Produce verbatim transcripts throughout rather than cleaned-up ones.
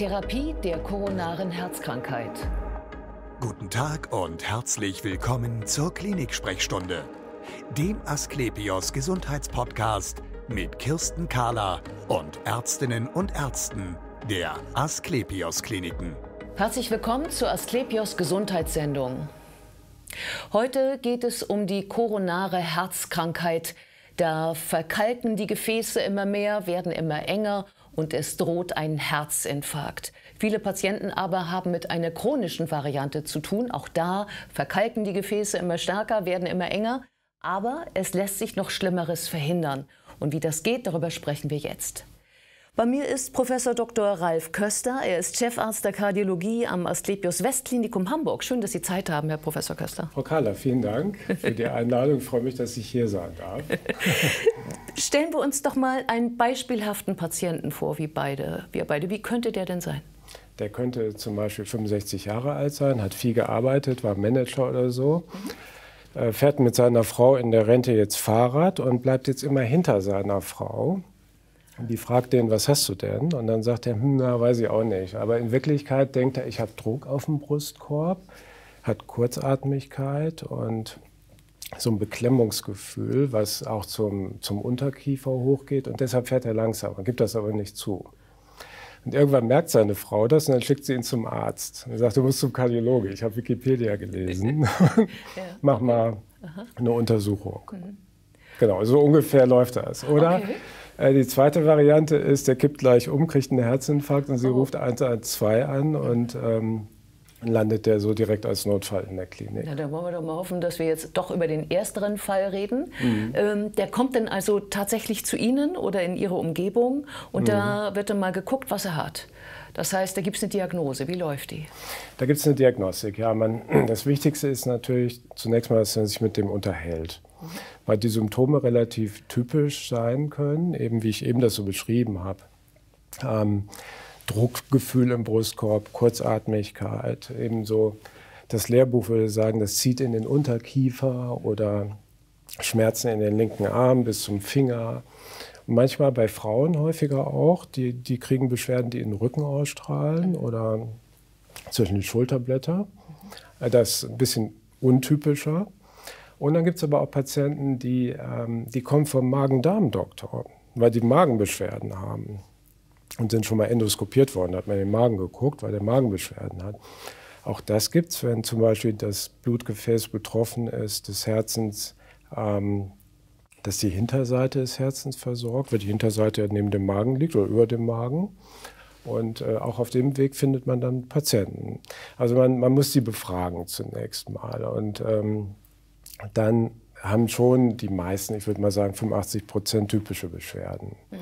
Therapie der koronaren Herzkrankheit. Guten Tag und herzlich willkommen zur Klinik-Sprechstunde, dem Asklepios Gesundheitspodcast mit Kirsten Kahler und Ärztinnen und Ärzten der Asklepios Kliniken. Herzlich willkommen zur Asklepios Gesundheitssendung. Heute geht es um die koronare Herzkrankheit. Da verkalken die Gefäße immer mehr, werden immer enger und es droht ein Herzinfarkt. Viele Patienten aber haben mit einer chronischen Variante zu tun. Auch da verkalken die Gefäße immer stärker, werden immer enger. Aber es lässt sich noch Schlimmeres verhindern. Und wie das geht, darüber sprechen wir jetzt. Bei mir ist Professor Doktor Ralf Köster. Er ist Chefarzt der Kardiologie am Asklepios Westklinikum Hamburg. Schön, dass Sie Zeit haben, Herr Professor Köster. Frau Kahler, vielen Dank für die Einladung. Ich freue mich, dass ich hier sein darf. Stellen wir uns doch mal einen beispielhaften Patienten vor, wie beide, wir beide. Wie könnte der denn sein? Der könnte zum Beispiel fünfundsechzig Jahre alt sein, hat viel gearbeitet, war Manager oder so, mhm. fährt mit seiner Frau in der Rente jetzt Fahrrad und bleibt jetzt immer hinter seiner Frau. Die fragt den, was hast du denn? Und dann sagt er, hm, na, weiß ich auch nicht. Aber in Wirklichkeit denkt er, ich habe Druck auf dem Brustkorb, hat Kurzatmigkeit und so ein Beklemmungsgefühl, was auch zum, zum Unterkiefer hochgeht. Und deshalb fährt er langsamer, gibt das aber nicht zu. Und irgendwann merkt seine Frau das und dann schickt sie ihn zum Arzt. Er sagt, du musst zum Kardiologe, ich habe Wikipedia gelesen. Ja. Mach mal eine Untersuchung. Mhm. Genau, so ungefähr läuft das, oder? Okay. Die zweite Variante ist, der kippt gleich um, kriegt einen Herzinfarkt und sie oh. ruft eins eins zwei an und ähm, landet der so direkt als Notfall in der Klinik. Na, dann wollen wir doch mal hoffen, dass wir jetzt doch über den ersteren Fall reden. Mhm. Ähm, der kommt dann also tatsächlich zu Ihnen oder in Ihre Umgebung und mhm. da wird dann mal geguckt, was er hat. Das heißt, da gibt es eine Diagnose. Wie läuft die? Da gibt es eine Diagnostik. Ja, man, das Wichtigste ist natürlich zunächst mal, dass man sich mit dem unterhält. Mhm. Weil die Symptome relativ typisch sein können, eben wie ich eben das so beschrieben habe. Ähm, Druckgefühl im Brustkorb, Kurzatmigkeit, ebenso das Lehrbuch würde sagen, das zieht in den Unterkiefer oder Schmerzen in den linken Arm bis zum Finger. Und manchmal bei Frauen häufiger auch, die, die kriegen Beschwerden, die in den Rücken ausstrahlen oder zwischen die Schulterblätter. Das ist ein bisschen untypischer. Und dann gibt es aber auch Patienten, die, ähm, die kommen vom Magen-Darm-Doktor, weil die Magenbeschwerden haben und sind schon mal endoskopiert worden, da hat man den Magen geguckt, weil der Magenbeschwerden hat. Auch das gibt es, wenn zum Beispiel das Blutgefäß betroffen ist des Herzens, ähm, dass die Hinterseite des Herzens versorgt, weil die Hinterseite neben dem Magen liegt oder über dem Magen. Und äh, auch auf dem Weg findet man dann Patienten. Also man, man muss sie befragen zunächst mal. Und ähm, dann haben schon die meisten, ich würde mal sagen fünfundachtzig Prozent typische Beschwerden. Mhm.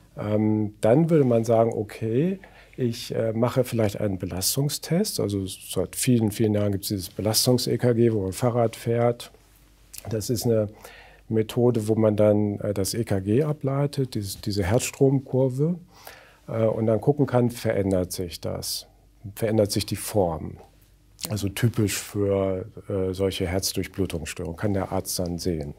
Ähm, dann würde man sagen, okay, ich äh, mache vielleicht einen Belastungstest. Also seit vielen, vielen Jahren gibt es dieses Belastungs-E K G, wo man Fahrrad fährt. Das ist eine Methode, wo man dann äh, das E K G ableitet, dieses, diese Herzstromkurve, äh, und dann gucken kann, verändert sich das, verändert sich die Form. Also typisch für äh, solche Herzdurchblutungsstörungen, kann der Arzt dann sehen.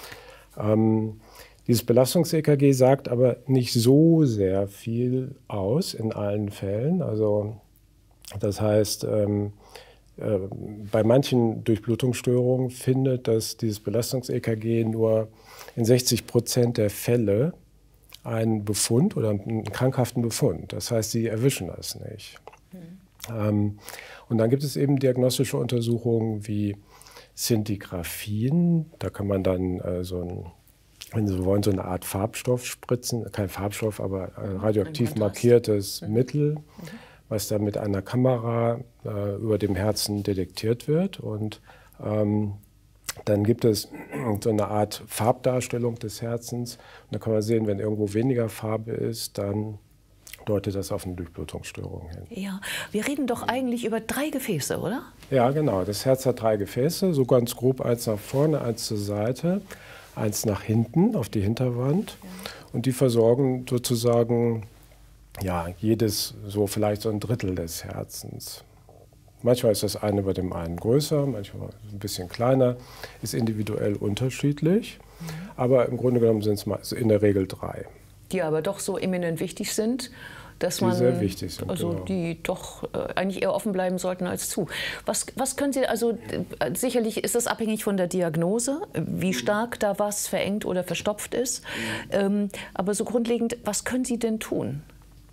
Ähm, dieses Belastungs-E K G sagt aber nicht so sehr viel aus in allen Fällen. Also das heißt, ähm, äh, bei manchen Durchblutungsstörungen findet das, dieses Belastungs-E K G nur in sechzig Prozent der Fälle einen Befund oder einen krankhaften Befund. Das heißt, sie erwischen das nicht. Mhm. Ähm, Und dann gibt es eben diagnostische Untersuchungen wie Szintigraphien. Da kann man dann äh, so ein, wenn Sie so wollen, so eine Art Farbstoff spritzen. Kein Farbstoff, aber äh, radioaktiv markiertes mhm. Mittel, mhm. was dann mit einer Kamera äh, über dem Herzen detektiert wird. Und ähm, dann gibt es so eine Art Farbdarstellung des Herzens. Und da kann man sehen, wenn irgendwo weniger Farbe ist, dann deutet das auf eine Durchblutungsstörung hin. Ja, wir reden doch eigentlich über drei Gefäße, oder? Ja, genau. Das Herz hat drei Gefäße, so ganz grob eins nach vorne, eins zur Seite, eins nach hinten auf die Hinterwand. Ja. Und die versorgen sozusagen ja, jedes so vielleicht so ein Drittel des Herzens. Manchmal ist das eine bei dem einen größer, manchmal ein bisschen kleiner, ist individuell unterschiedlich. Mhm. Aber im Grunde genommen sind es in der Regel drei. Die aber doch so eminent wichtig sind, dass die man, sehr wichtig sind, also genau. die doch äh, eigentlich eher offen bleiben sollten als zu. Was, was können Sie, also äh, sicherlich ist das abhängig von der Diagnose, wie stark da was verengt oder verstopft ist. Ähm, aber so grundlegend, was können Sie denn tun?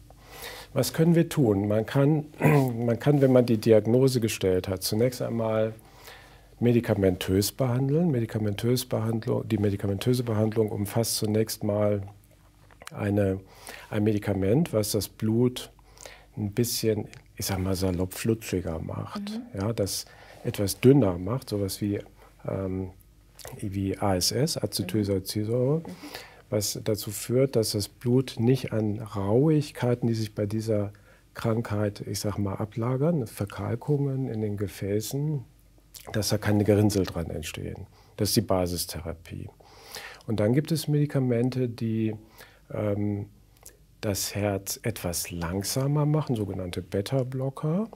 Was können wir tun? Man kann, man kann, wenn man die Diagnose gestellt hat, zunächst einmal medikamentös behandeln. Medikamentös Behandlung, die medikamentöse Behandlung umfasst zunächst mal eine, ein Medikament, was das Blut ein bisschen, ich sag mal salopp, flutschiger macht. Mhm. Ja, das etwas dünner macht, sowas wie, ähm, wie A S S, Acetylsalicylsäure, mhm. was dazu führt, dass das Blut nicht an Rauigkeiten, die sich bei dieser Krankheit, ich sag mal, ablagern, Verkalkungen in den Gefäßen, dass da keine Gerinnsel dran entstehen. Das ist die Basistherapie. Und dann gibt es Medikamente, die ähm, das Herz etwas langsamer machen, sogenannte Beta-Blocker,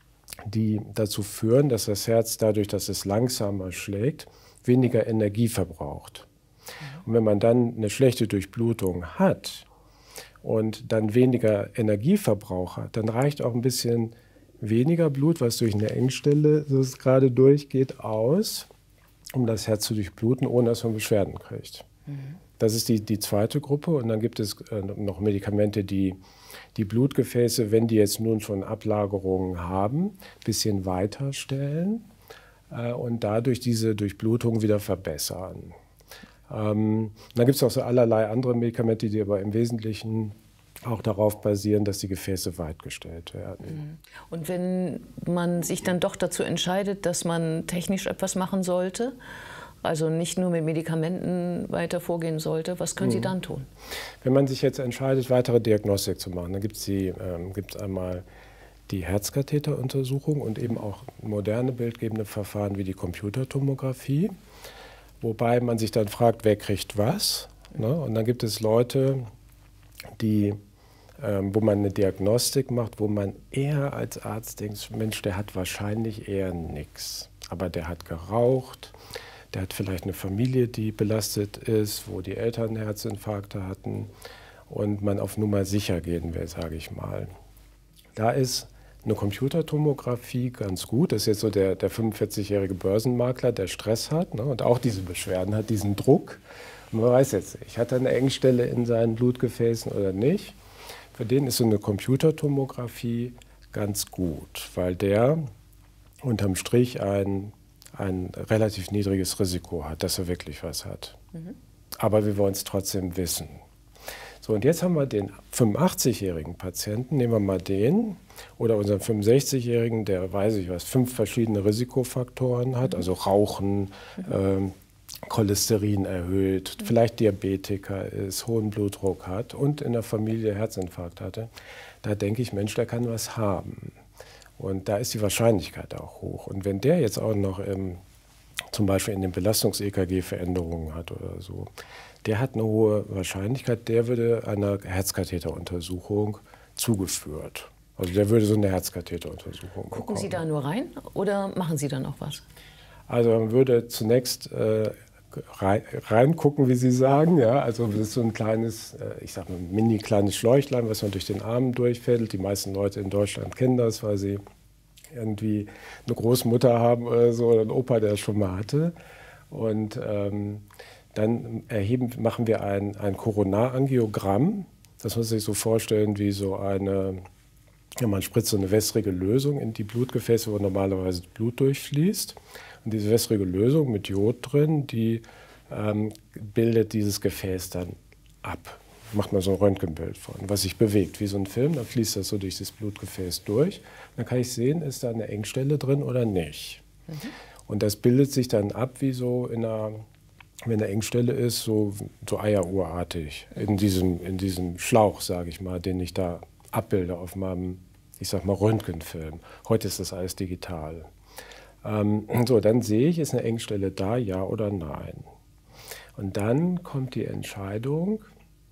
die dazu führen, dass das Herz dadurch, dass es langsamer schlägt, weniger Energie verbraucht. Und wenn man dann eine schlechte Durchblutung hat und dann weniger Energieverbrauch hat, dann reicht auch ein bisschen weniger Blut, was durch eine Engstelle so gerade durchgeht, aus, um das Herz zu durchbluten, ohne dass man Beschwerden kriegt. Mhm. Das ist die, die zweite Gruppe. Und dann gibt es äh, noch Medikamente, die die Blutgefäße, wenn die jetzt nun schon Ablagerungen haben, ein bisschen weiter stellen äh, und dadurch diese Durchblutung wieder verbessern. Ähm, dann gibt es auch so allerlei andere Medikamente, die aber im Wesentlichen auch darauf basieren, dass die Gefäße weit gestellt werden. Und wenn man sich dann doch dazu entscheidet, dass man technisch etwas machen sollte, also nicht nur mit Medikamenten weiter vorgehen sollte, was können mhm. Sie dann tun? Wenn man sich jetzt entscheidet, weitere Diagnostik zu machen, dann gibt es ähm, einmal die Herzkatheteruntersuchung und eben auch moderne bildgebende Verfahren wie die Computertomographie, wobei man sich dann fragt, wer kriegt was. Ne? Und dann gibt es Leute, die Ähm, wo man eine Diagnostik macht, wo man eher als Arzt denkt, Mensch, der hat wahrscheinlich eher nichts. Aber der hat geraucht, der hat vielleicht eine Familie, die belastet ist, wo die Eltern Herzinfarkte hatten und man auf Nummer sicher gehen will, sage ich mal. Da ist eine Computertomographie ganz gut. Das ist jetzt so der, der fünfundvierzigjährige Börsenmakler, der Stress hat, ne, und auch diese Beschwerden hat, diesen Druck. Und man weiß jetzt nicht, hat er eine Engstelle in seinen Blutgefäßen oder nicht. Für den ist so eine Computertomographie ganz gut, weil der unterm Strich ein, ein relativ niedriges Risiko hat, dass er wirklich was hat. Mhm. Aber wir wollen es trotzdem wissen. So, und jetzt haben wir den fünfundachtzigjährigen Patienten, nehmen wir mal den, oder unseren fünfundsechzigjährigen, der, weiß ich was, fünf verschiedene Risikofaktoren hat, mhm. also Rauchen, mhm. ähm, Cholesterin erhöht, mhm. vielleicht Diabetiker ist, hohen Blutdruck hat und in der Familie Herzinfarkt hatte, da denke ich, Mensch, der kann was haben. Und da ist die Wahrscheinlichkeit auch hoch. Und wenn der jetzt auch noch im, zum Beispiel in den Belastungs-E K G Veränderungen hat oder so, der hat eine hohe Wahrscheinlichkeit, der würde einer Herzkatheteruntersuchung zugeführt. Also der würde so eine Herzkatheteruntersuchung bekommen. Gucken Sie da nur rein oder machen Sie dann auch was? Also man würde zunächst äh, reingucken, wie Sie sagen. Ja? Also das ist so ein kleines, äh, ich sag mal, mini kleines Schläuchlein, was man durch den Arm durchfädelt. Die meisten Leute in Deutschland kennen das, weil sie irgendwie eine Großmutter haben oder so oder einen Opa, der das schon mal hatte. Und ähm, dann erheben, machen wir ein, ein Koronarangiogramm. Das muss man sich so vorstellen wie so eine, ja, man spritzt so eine wässrige Lösung in die Blutgefäße, wo normalerweise Blut durchfließt. Und diese wässrige Lösung mit Jod drin, die ähm, bildet dieses Gefäß dann ab. Macht man so ein Röntgenbild von, was sich bewegt, wie so ein Film. Dann fließt das so durch das Blutgefäß durch. Dann kann ich sehen, ist da eine Engstelle drin oder nicht. Mhm. Und das bildet sich dann ab, wie so in einer, wenn eine Engstelle ist, so, so eieruhrartig. In diesem, in diesem Schlauch, sage ich mal, den ich da abbilde auf meinem, ich sag mal, Röntgenfilm. Heute ist das alles digital. Ähm, so, dann sehe ich, ist eine Engstelle da, ja oder nein. Und dann kommt die Entscheidung,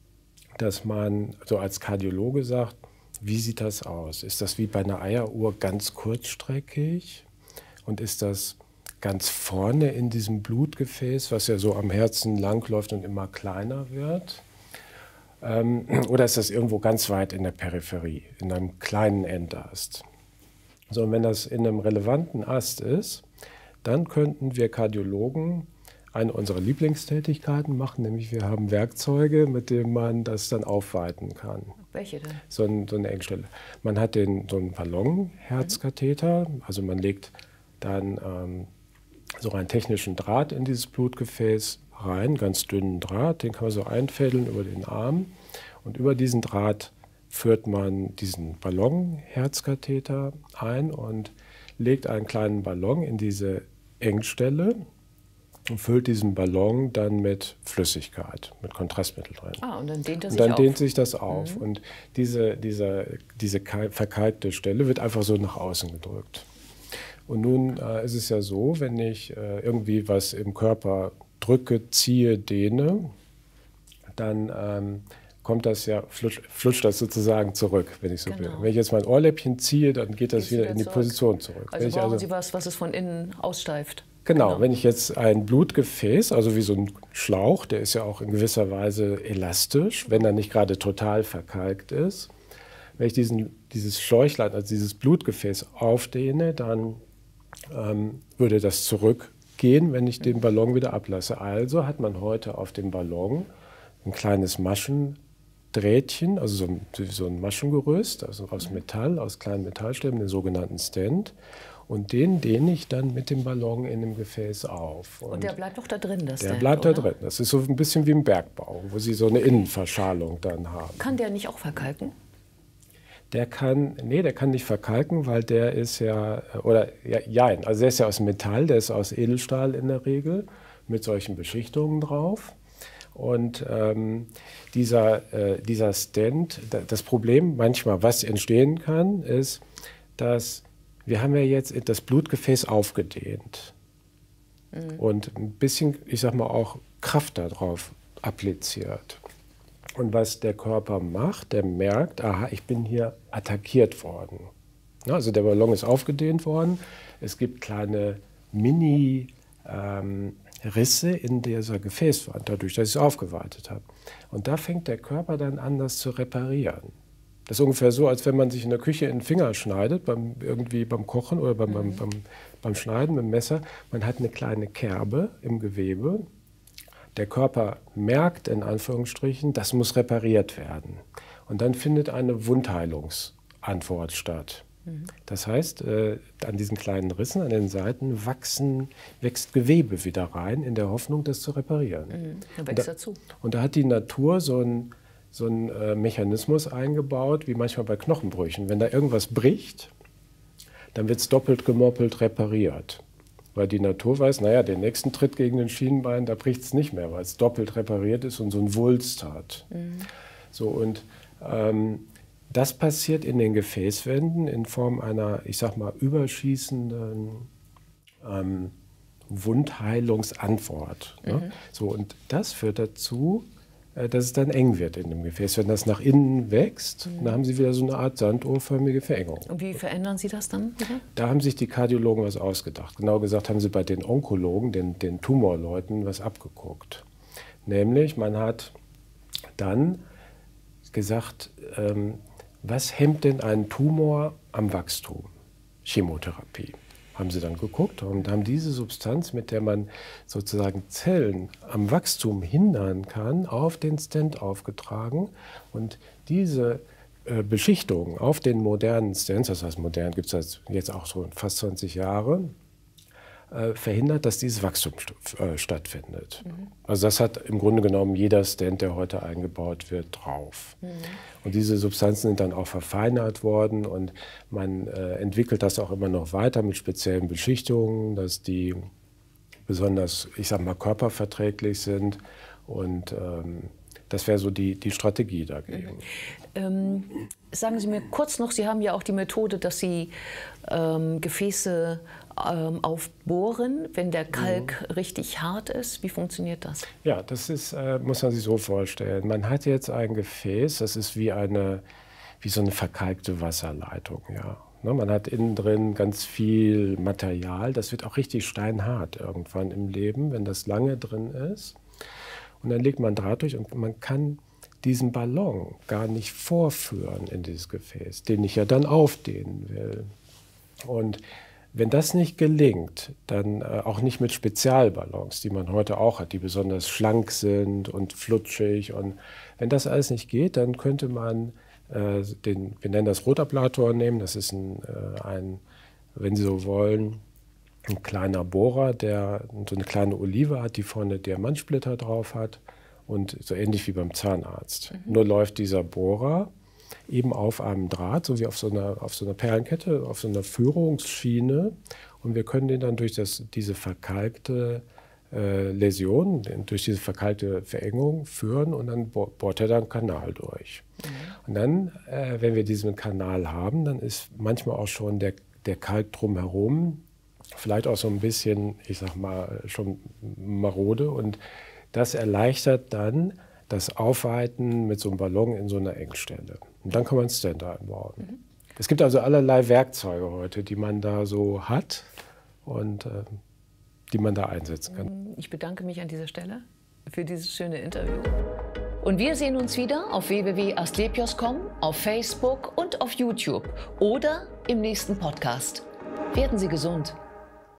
dass man so als Kardiologe sagt, wie sieht das aus? Ist das wie bei einer Eieruhr ganz kurzstreckig? Und ist das ganz vorne in diesem Blutgefäß, was ja so am Herzen langläuft und immer kleiner wird? Ähm, oder ist das irgendwo ganz weit in der Peripherie, in einem kleinen Endast? So, und wenn das in einem relevanten Ast ist, dann könnten wir Kardiologen eine unserer Lieblingstätigkeiten machen, nämlich wir haben Werkzeuge, mit denen man das dann aufweiten kann. Welche denn? So, ein, so eine Engstelle. Man hat den, so einen Ballonherzkatheter, also man legt dann ähm, so einen technischen Draht in dieses Blutgefäß rein, ganz dünnen Draht, den kann man so einfädeln über den Arm. Und über diesen Draht führt man diesen Ballonherzkatheter ein und legt einen kleinen Ballon in diese Engstelle und füllt diesen Ballon dann mit Flüssigkeit, mit Kontrastmittel drin. Ah, und dann dehnt er sich Und dann auf. dehnt sich das auf. Mhm. Und diese, diese, diese verkalkte Stelle wird einfach so nach außen gedrückt. Und nun äh, ist es ja so, wenn ich äh, irgendwie was im Körper drücke, ziehe, dehne, dann ähm, kommt das ja, flutscht, flutscht das sozusagen zurück, wenn ich so Genau. will. Wenn ich jetzt mein Ohrläppchen ziehe, dann geht das Geht's wieder wieder in die zurück. Position zurück. Also Wenn ich brauchen also, Sie was, was es von innen aussteift. Genau, Genau. wenn ich jetzt ein Blutgefäß, also wie so ein Schlauch, der ist ja auch in gewisser Weise elastisch, wenn er nicht gerade total verkalkt ist. Wenn ich diesen, dieses Schläuchlein, also dieses Blutgefäß aufdehne, dann ähm, würde das zurückgehen, wenn ich den Ballon wieder ablasse. Also hat man heute auf dem Ballon ein kleines Maschendrähtchen, also so ein, so ein Maschengerüst, also aus Metall, aus kleinen Metallstäben, den sogenannten Stent. Und den dehne ich dann mit dem Ballon in dem Gefäß auf. Und der bleibt doch da drin, das Der Stent, bleibt oder? da drin. Das ist so ein bisschen wie im Bergbau, wo Sie so eine Innenverschalung dann haben. Kann der nicht auch verkalken? Der kann, nee, der kann nicht verkalken, weil der ist ja, oder ja, jein, also der ist ja aus Metall, der ist aus Edelstahl in der Regel, mit solchen Beschichtungen drauf. Und ähm, dieser, äh, dieser Stent, das Problem manchmal, was entstehen kann, ist, dass wir haben ja jetzt das Blutgefäß aufgedehnt mhm. und ein bisschen, ich sag mal, auch Kraft darauf appliziert. Und was der Körper macht, der merkt, aha, ich bin hier attackiert worden. Also der Ballon ist aufgedehnt worden, es gibt kleine Mini- ähm, Risse in dieser Gefäßwand, dadurch, dass ich es aufgeweitet habe. Und da fängt der Körper dann an, das zu reparieren. Das ist ungefähr so, als wenn man sich in der Küche in den Finger schneidet, beim, irgendwie beim Kochen oder beim, mhm. beim, beim, beim Schneiden mit dem Messer. Man hat eine kleine Kerbe im Gewebe. Der Körper merkt, in Anführungsstrichen, das muss repariert werden. Und dann findet eine Wundheilungsantwort statt. Mhm. Das heißt, äh, an diesen kleinen Rissen, an den Seiten, wachsen, wächst Gewebe wieder rein, in der Hoffnung, das zu reparieren. Mhm. Dann wächst und, da, dazu. und da hat die Natur so ein so einen äh, Mechanismus eingebaut, wie manchmal bei Knochenbrüchen. Wenn da irgendwas bricht, dann wird es doppelt gemoppelt repariert. Weil die Natur weiß, naja, den nächsten Tritt gegen den Schienenbein, da bricht es nicht mehr, weil es doppelt repariert ist und so ein Wulst hat. Mhm. So, und ähm, das passiert in den Gefäßwänden in Form einer, ich sag mal, überschießenden ähm, Wundheilungsantwort. Mhm. Ne? So, und das führt dazu, dass es dann eng wird in dem Gefäß. Wenn das nach innen wächst, mhm. dann haben Sie wieder so eine Art sanduhrförmige Verengung. Und wie verändern Sie das dann wieder? Da haben sich die Kardiologen was ausgedacht. Genau gesagt haben sie bei den Onkologen, den, den Tumorleuten, was abgeguckt. Nämlich, man hat dann gesagt, ähm, was hemmt denn einen Tumor am Wachstum? Chemotherapie. Haben sie dann geguckt und haben diese Substanz, mit der man sozusagen Zellen am Wachstum hindern kann, auf den Stent aufgetragen. Und diese äh, Beschichtung auf den modernen Stents, das heißt modern gibt es jetzt auch so fast zwanzig Jahre, äh, verhindert, dass dieses Wachstum st äh, stattfindet. Mhm. Also das hat im Grunde genommen jeder Stent, der heute eingebaut wird, drauf. Mhm. Und diese Substanzen sind dann auch verfeinert worden und man äh, entwickelt das auch immer noch weiter mit speziellen Beschichtungen, dass die besonders, ich sag mal, körperverträglich sind. Und ähm, das wäre so die, die Strategie dagegen. Mhm. Ähm, sagen Sie mir kurz noch, Sie haben ja auch die Methode, dass Sie ähm, Gefäße ähm, aufbohren, wenn der Kalk mhm. richtig hart ist. Wie funktioniert das? Ja, das ist, äh, muss man sich so vorstellen. Man hat jetzt ein Gefäß, das ist wie, eine, wie so eine verkalkte Wasserleitung. Ja. Ne, man hat innen drin ganz viel Material, das wird auch richtig steinhart irgendwann im Leben, wenn das lange drin ist. Und dann legt man Draht durch und man kann diesen Ballon gar nicht vorführen in dieses Gefäß, den ich ja dann aufdehnen will. Und wenn das nicht gelingt, dann äh, auch nicht mit Spezialballons, die man heute auch hat, die besonders schlank sind und flutschig. Und wenn das alles nicht geht, dann könnte man äh, den, wir nennen das Rotablator nehmen. Das ist ein, äh, ein, wenn Sie so wollen, ein kleiner Bohrer, der so eine kleine Olive hat, die vorne Diamantsplitter drauf hat. Und so ähnlich wie beim Zahnarzt. Mhm. Nur läuft dieser Bohrer eben auf einem Draht, so wie auf so einer, auf so einer Perlenkette, auf so einer Führungsschiene. Und wir können den dann durch das, diese verkalkte äh, Läsion, durch diese verkalkte Verengung führen und dann bohrt er da einen Kanal durch. Mhm. Und dann, äh, wenn wir diesen Kanal haben, dann ist manchmal auch schon der, der Kalk drumherum vielleicht auch so ein bisschen, ich sag mal, schon marode. Und das erleichtert dann das Aufweiten mit so einem Ballon in so einer Engstelle. Und dann kann man einen Stand einbauen. Mhm. Es gibt also allerlei Werkzeuge heute, die man da so hat und äh, die man da einsetzen kann. Ich bedanke mich an dieser Stelle für dieses schöne Interview. Und wir sehen uns wieder auf w w w punkt asklepios punkt com, auf Facebook und auf YouTube oder im nächsten Podcast. Werden Sie gesund!